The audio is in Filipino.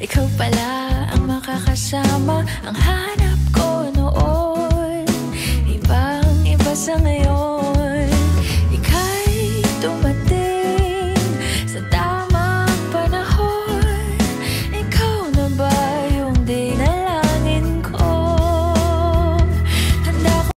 ikaw pala ang makakasama, ang hanap ko noon. Ibang iba sa ngayon.